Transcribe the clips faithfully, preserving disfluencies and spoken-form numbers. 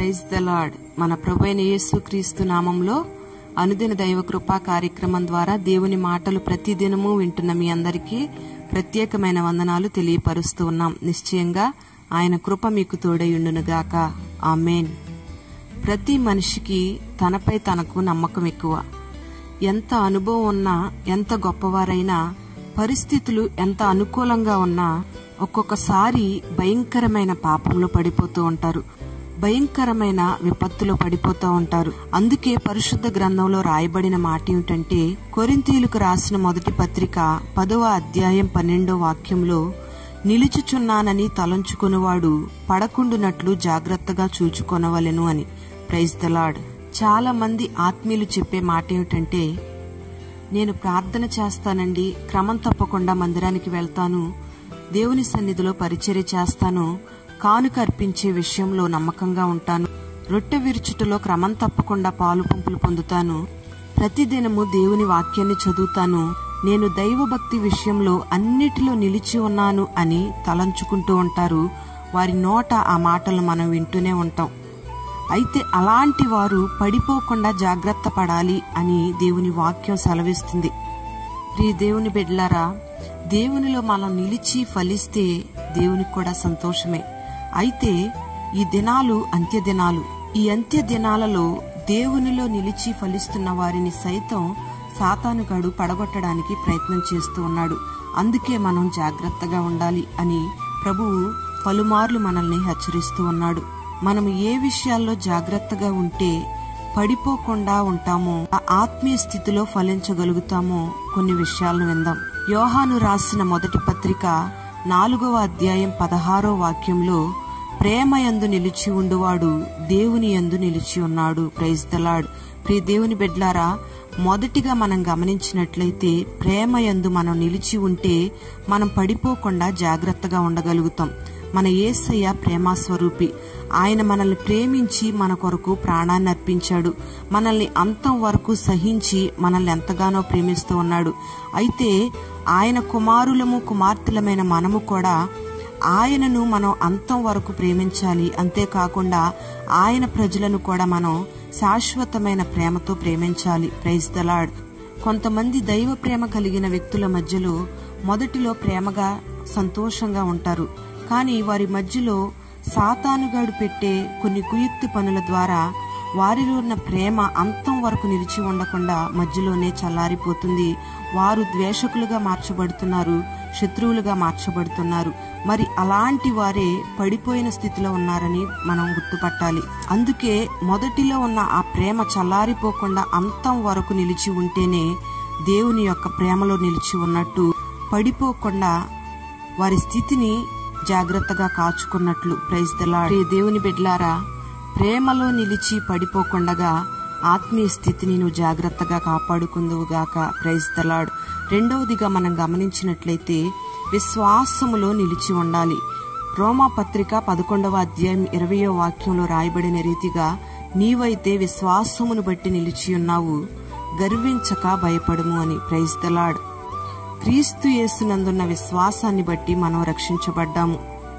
Praise the lord. మన ప్రభువైన యేసుక్రీస్తు నామంలో అనుదిన దైవ కృపా కార్యక్రమం ద్వారా దేవుని మాటలు ప్రతిదినము వింటున్న మీ అందరికీ ప్రత్యేకమైన వందనాలు తెలియపరుస్తూ ఉన్నాం. నిశ్చయంగా ఆయన కృప మీకు తోడయుండునుగాక. ఆమేన్. ప్రతి మనిషికి తనపై తనకు నమ్మకం ఎక్కువ. ఎంత అనుభవం ఉన్నా, ఎంత గొప్పవారైనా, పరిస్థితులు ఎంత అనుకూలంగా ఉన్నా ఒక్కొక్కసారి భయంకరమైన పాపంలో పడిపోతూ ఉంటారు, భయంకరమైన విపత్తులో పడిపోతూ ఉంటారు. అందుకే పరిశుద్ధ గ్రంథంలో రాయబడిన మాట ఏమిటంటే, కొరింథీయులకు రాసిన మొదటి పత్రిక పదవ అధ్యాయం పన్నెండో వాక్యంలో, నిలుచుచున్నానని తలంచుకునివాడు పడకుండునట్లు జాగ్రత్తగా చూచుకొనవలెను అని. Praise the lord. చాలా మంది ఆత్మీయులు చెప్పే మాట ఏమిటంటే, నేను ప్రార్థన చేస్తానండి, క్రమం తప్పకుండా మందిరానికి వెళ్తాను, దేవుని సన్నిధిలో పరిచర్య చేస్తాను, కానుక అర్పించే విషయంలో నమ్మకంగా ఉంటాను, రొట్టె విరుచుటలో క్రమం తప్పకుండా పాలు పంపులు పొందుతాను, ప్రతిదినము దేవుని వాక్యాన్ని చదువుతాను, నేను దైవభక్తి విషయంలో అన్నిటిలో నిలిచి ఉన్నాను అని తలంచుకుంటూ ఉంటారు. వారి నోట ఆ మాటలు మనం వింటూనే ఉంటాం. అయితే అలాంటి వారు పడిపోకుండా జాగ్రత్త పడాలి అని దేవుని వాక్యం సెలవిస్తుంది. ప్రియ దేవుని బిడ్డలారా, దేవునిలో మనం నిలిచి ఫలిస్తే దేవునికి కూడా సంతోషమే. అయితే ఈ దినాలు అంత్య దినాలు. ఈ అంత్య దినాలలో దేవునిలో నిలిచి ఫలిస్తున్న వారిని సైతం సాతానుగాడు పడగొట్టడానికి ప్రయత్నం చేస్తూ ఉన్నాడు. అందుకే మనం జాగ్రత్తగా ఉండాలి అని ప్రభువు పలుమార్లు మనల్ని హెచ్చరిస్తూ ఉన్నాడు. మనం ఏ విషయాల్లో జాగ్రత్తగా ఉంటే పడిపోకుండా ఉంటామో, ఆ ఆత్మీయ స్థితిలో ఫలించగలుగుతామో కొన్ని విషయాలను విందాం. యోహాను రాసిన మొదటి పత్రిక నాలుగవ అధ్యాయం పదహారో వాక్యంలో, ప్రేమయందు నిలిచి ఉండువాడు దేవుని యందు నిలిచి ఉన్నాడు. Praise the lord. ప్రియ దేవుని బిడ్డలారా, మొదటిగా మనం గమనించినట్లయితే ప్రేమయందు మనం నిలిచి ఉంటే మనం పడిపోకుండా జాగ్రత్తగా ఉండగలుగుతాం. మన యేసయ్య ప్రేమస్వరూపి. ఆయన మనల్ని ప్రేమించి మన కొరకు ప్రాణాన్ని అర్పించాడు. మనల్ని అంతం వరకు సహించి మనల్ని ఎంతగానో ప్రేమిస్తూ ఉన్నాడు. అయితే ఆయన కుమారులము కుమార్తెలమైన మనము కూడా ఆయనను మనం అంతం వరకు ప్రేమించాలి. అంతేకాకుండా ఆయన ప్రజలను కూడా మనం శాశ్వతమైన ప్రేమతో ప్రేమించాలి. Praise the lord. కొంతమంది దైవ ప్రేమ కలిగిన వ్యక్తుల మధ్యలో మొదటిలో ప్రేమగా సంతోషంగా ఉంటారు. కానీ వారి మధ్యలో సాతానుగాడు పెట్టే కొన్ని కుయుక్తి పనుల ద్వారా వారిలో ఉన్న ప్రేమ అంతం వరకు నిలిచి ఉండకుండా మధ్యలోనే చల్లారిపోతుంది. వారు ద్వేషకులుగా మార్చబడుతున్నారు, శత్రువులుగా మార్చబడుతున్నారు. మరి అలాంటి వారే పడిపోయిన స్థితిలో ఉన్నారని మనం గుర్తుపట్టాలి. అందుకే మొదటిలో ఉన్న ఆ ప్రేమ చల్లారిపోకుండా అంతం వరకు నిలిచి ఉంటేనే దేవుని యొక్క ప్రేమలో నిలిచి ఉన్నట్టు, పడిపోకుండా వారి స్థితిని జాగ్రత్తగా కాచుకున్నట్లు. Praise the lord. దేవుని బిడ్డలారా, ప్రేమలో నిలిచి పడిపోకుండగా ఆత్మీయ స్థితిని నువ్వు జాగ్రత్తగా కాపాడుకుందువుగాక. Praise the lord. రెండవదిగా మనం గమనించినట్లయితే విశ్వాసములో నిలిచి ఉండాలి. రోమా పత్రిక పదకొండవ అధ్యాయం ఇరవయో వాక్యంలో రాయబడిన రీతిగా, నీవైతే విశ్వాసమును బట్టి నిలిచి ఉన్నావు, గర్వించక భయపడుము అని. Praise the lord. క్రీస్తు యేసునందున్న విశ్వాసాన్ని బట్టి మనం రక్షించబడ్డాము.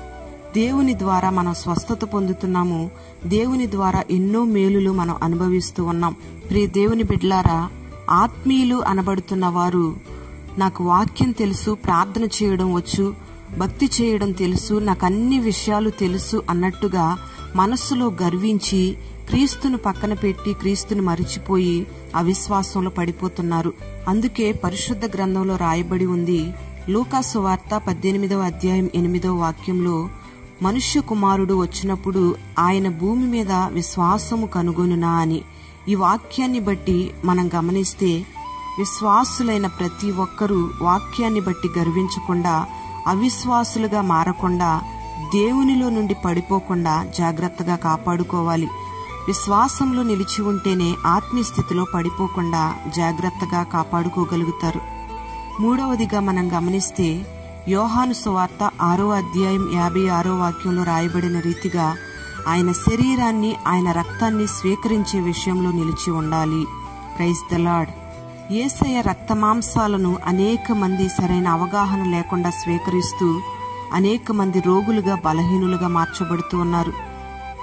దేవుని ద్వారా మనం స్వస్థత పొందుతున్నాము. దేవుని ద్వారా ఎన్నో మేలులు మనం అనుభవిస్తూ ఉన్నాం. ప్రియ దేవుని బిడ్డలారా, ఆత్మీయులు అనబడుతున్న వారు నాకు వాక్యం తెలుసు, ప్రార్థన చేయడం వచ్చు, భక్తి చేయడం తెలుసు, నాకు అన్ని విషయాలు తెలుసు అన్నట్టుగా మనస్సులో గర్వించి క్రీస్తును పక్కన పెట్టి క్రీస్తును మరిచిపోయి అవిశ్వాసంలో పడిపోతున్నారు. అందుకే పరిశుద్ధ గ్రంథంలో రాయబడి ఉంది, లూకా సువార్త పద్దెనిమిదవ అధ్యాయం ఎనిమిదవ వాక్యంలో, మనుష్య కుమారుడు వచ్చినప్పుడు ఆయన భూమి మీద విశ్వాసము కనుగొనునా అని. ఈ వాక్యాన్ని బట్టి మనం గమనిస్తే విశ్వాసులైన ప్రతి ఒక్కరూ వాక్యాన్ని బట్టి గర్వించకుండా, అవిశ్వాసులుగా మారకుండా, దేవునిలో నుండి పడిపోకుండా జాగ్రత్తగా కాపాడుకోవాలి. విశ్వాసంలో నిలిచి ఉంటేనే ఆత్మీయ స్థితిలో పడిపోకుండా జాగ్రత్తగా కాపాడుకోగలుగుతారు. మూడవదిగా మనం గమనిస్తే యోహాను సువార్త ఆరో అధ్యాయం యాభై ఆరో వాక్యంలో రాయబడిన రీతిగా, ఆయన శరీరాన్ని ఆయన రక్తాన్ని స్వీకరించే విషయంలో నిలిచి ఉండాలి. Praise the lord. యేసయ్య రక్తమాంసాలను అనేక మంది సరైన అవగాహన లేకుండా స్వీకరిస్తూ అనేక మంది రోగులుగా బలహీనులుగా మార్చబడుతూ ఉన్నారు.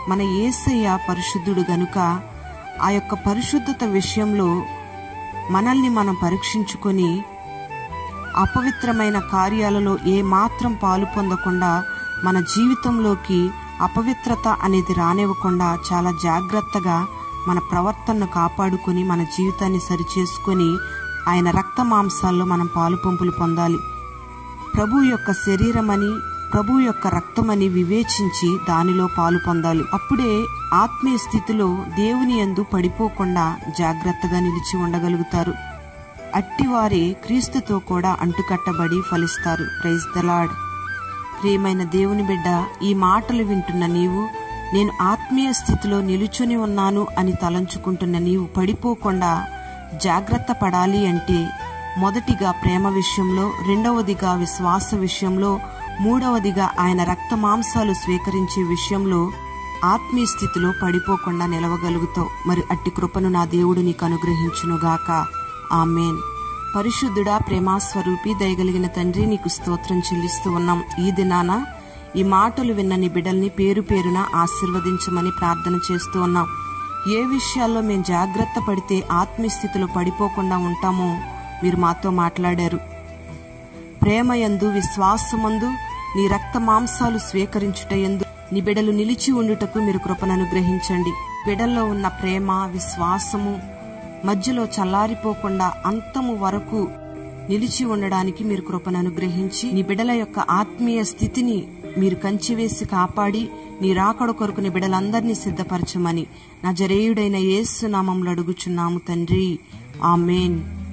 మన యేసయ్య పరిశుద్ధుడు గనుక ఆ యొక్క పరిశుద్ధత విషయంలో మనల్ని మనం పరీక్షించుకొని అపవిత్రమైన కార్యాలలో ఏ మాత్రం పాలు పొందకుండా మన జీవితంలోకి అపవిత్రత అనేది రానివ్వకుండా చాలా జాగ్రత్తగా మన ప్రవర్తనను కాపాడుకొని మన జీవితాన్ని సరిచేసుకొని ఆయన రక్త మాంసాల్లో మనం పాలు పంపులు పొందాలి. ప్రభు యొక్క శరీరమని ప్రభు యొక్క రక్తమని వివేచించి దానిలో పాలు పొందాలి. అప్పుడే ఆత్మీయ స్థితిలో దేవుని యందు పడిపోకుండా జాగ్రత్తగా నిలిచి ఉండగలుగుతారు. అట్టివారే క్రీస్తుతో కూడా అంటుకట్టబడి ఫలిస్తారు. Praise the lord. ప్రియమైన దేవుని బిడ్డ, ఈ మాటలు వింటున్న నీవు, నేను ఆత్మీయ స్థితిలో నిలుచుని ఉన్నాను అని తలంచుకుంటున్న నీవు పడిపోకుండా జాగ్రత్త పడాలి అంటే మొదటిగా ప్రేమ విషయంలో, రెండవదిగా విశ్వాస విషయంలో, మూడవదిగా ఆయన రక్త మాంసాలు స్వీకరించే విషయంలో ఆత్మీయ స్థితిలో పడిపోకుండా నిలవగలుగుతావు. మరి అట్టి కృపను నా దేవుడు నీకు అనుగ్రహించునుగాక. ఆమేన్. పరిశుద్ధుడా, ప్రేమాస్వరూపి, దయగలిగిన తండ్రి, నీకు స్తోత్రం చెల్లిస్తూ ఉన్నాం. ఈ దినాన ఈ మాటలు విన్న నీ బిడ్డల్ని పేరు పేరున ఆశీర్వదించమని ప్రార్థన చేస్తూ ఉన్నాం. ఏ విషయాల్లో మేము జాగ్రత్త పడితే ఆత్మీయ స్థితిలో పడిపోకుండా ఉంటామో మీరు మాతో మాట్లాడారు. ప్రేమయందు, విశ్వాసమందు, నీ రక్త మాంసాలు స్వీకరించుటయందు నీ బిడలు నిలిచి ఉండుటకు మీరు కృపను అనుగ్రహించండి. బిడల్లో ఉన్న ప్రేమ, విశ్వాసము మధ్యలో చల్లారిపోకుండా అంతము వరకు నిలిచి ఉండడానికి మీరు కృపను అనుగ్రహించి నీ బిడల యొక్క ఆత్మీయ స్థితిని మీరు కంచివేసి కాపాడి నీ రాకడ కొరకు నీ బిడలందరినీ సిద్ధపరచమని నజరేయుడైన యేసు నామములో అడుగుచున్నాము తండ్రి. ఆమేన్.